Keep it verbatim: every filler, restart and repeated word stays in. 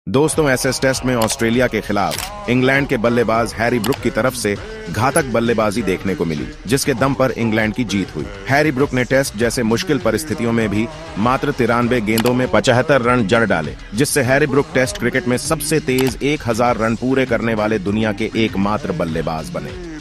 दोस्तों, SS test में Australia के खिलाफ इंग्लैंड के बल्लेबाज हैरी ब्रुक की तरफ से घातक बल्लेबाजी देखने को मिली, जिसके दम पर इंग्लैंड की जीत हुई। हैरी ब्रुक ने टेस्ट जैसे मुश्किल परिस्थितियों में भी मात्र तिरानवे गेंदों में पचहत्तर रन जड़ डाले, जिससे हैरी ब्रुक टेस्ट क्रिकेट में सबसे तेज एक हजार रन पूरे करने वाले दुनिया के एकमात्र बल्लेबाज बने।